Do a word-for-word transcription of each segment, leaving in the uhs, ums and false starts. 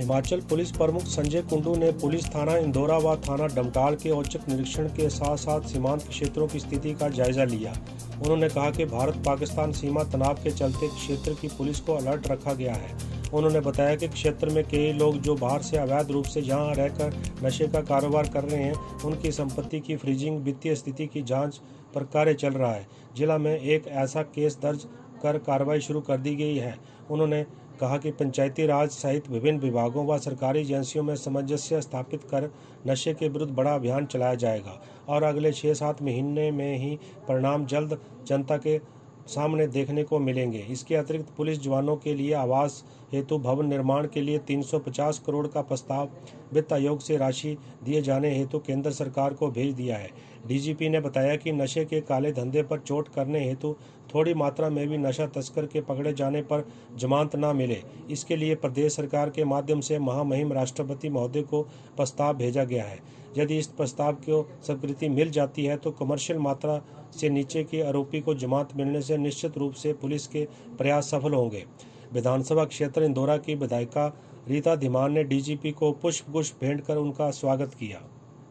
Himachal police प्रमुख संजय कुंडू ने police थाना इंदौरा व थाना डमटाल के औचक निरीक्षण के साथ साथ सीमांत क्षेत्रों की स्थिति का जायजा लिया। उन्होंने कहा कि भारत पाकिस्तान सीमा तनाव के चलते क्षेत्र की पुलिस को अलर्ट रखा गया है। उन्होंने बताया कि क्षेत्र में कई लोग जो बाहर से अवैध रूप से यहां रहकर नशे का कारोबार कर रहे हैं, उनकी संपत्ति की फ्रीजिंग, वित्तीय स्थिति की जाँच पर कार्य चल रहा है। जिला में एक ऐसा केस दर्ज कर कार्रवाई शुरू कर दी गई है। उन्होंने कहा कि पंचायती राज सहित विभिन्न विभागों व सरकारी एजेंसियों में सामंजस्य स्थापित कर नशे के विरुद्ध बड़ा अभियान चलाया जाएगा और अगले छः सात महीने में ही परिणाम जल्द जनता के सामने देखने को मिलेंगे। इसके अतिरिक्त पुलिस जवानों के लिए आवास हेतु भवन निर्माण के लिए तीन सौ पचास करोड़ का प्रस्ताव वित्त आयोग से राशि दिए जाने हेतु केंद्र सरकार को भेज दिया है। डीजीपी ने बताया कि नशे के काले धंधे पर चोट करने हेतु थोड़ी मात्रा में भी नशा तस्कर के पकड़े जाने पर जमानत न मिले, इसके लिए प्रदेश सरकार के माध्यम से महामहिम राष्ट्रपति महोदय को प्रस्ताव भेजा गया है। यदि इस प्रस्ताव को स्वीकृति मिल जाती है तो कमर्शियल मात्रा से नीचे के आरोपी को जमानत मिलने से निश्चित रूप से पुलिस के प्रयास सफल होंगे। विधानसभा क्षेत्र इंदौरा की विधायिका रीता धीमान ने डीजीपी को पुष्प गुच्छ भेंट कर उनका स्वागत किया।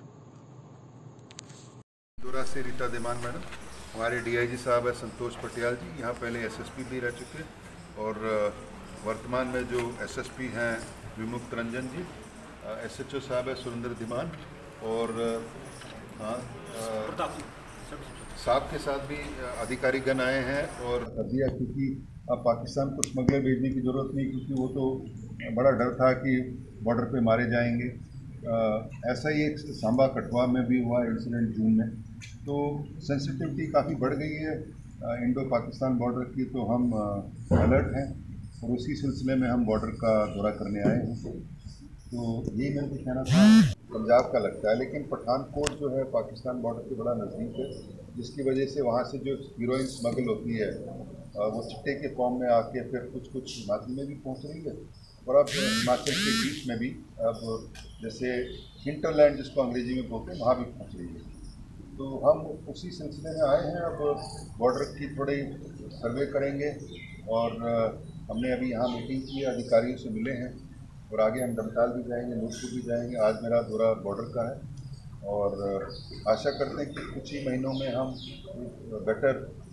इंदौरा से रीता धीमान मैडम, हमारे डीआईजी साहब है संतोष पटियाल जी, यहाँ पहले एसएसपी भी रह चुके और वर्तमान में जो एसएसपी हैं विमुक्त रंजन जी, एसएचओ साहब है सुरेंद्र धीमान और हाँ साहब के साथ भी अधिकारी गण आए हैं और कर दिया, क्योंकि अब पाकिस्तान को स्मगलर भेजने की ज़रूरत नहीं, क्योंकि वो तो बड़ा डर था कि बॉर्डर पे मारे जाएंगे। आ, ऐसा ही एक सांबा कठुआ में भी हुआ इंसिडेंट जून में, तो सेंसिटिविटी काफ़ी बढ़ गई है इंडो पाकिस्तान बॉर्डर की, तो हम अलर्ट हैं और उसी सिलसिले में हम बॉर्डर का दौरा करने आए हैं। तो यही मेरे को कहना था, पंजाब का लगता है लेकिन पठानकोट जो है पाकिस्तान बॉर्डर के बड़ा नज़दीक है, जिसकी वजह से वहाँ से जो हीरोइन स्मगल होती है वो चिट्टे के फॉर्म में आके फिर कुछ कुछ हिमाचल में भी पहुँच रही है और अब हिमाचल के बीच में भी अब जैसे हिंटरलैंड जिसको अंग्रेजी में बोलते हैं वहाँ भी पहुँच रही है। तो हम उसी सिलसिले में आए हैं, अब बॉर्डर की थोड़ी सर्वे करेंगे और हमने अभी यहाँ मीटिंग की है, अधिकारियों से मिले हैं और आगे हम डमटाल भी जाएंगे, नूरपुर भी जाएंगे। आज मेरा दौरा बॉर्डर का है और आशा करते हैं कि कुछ ही महीनों में हम बेटर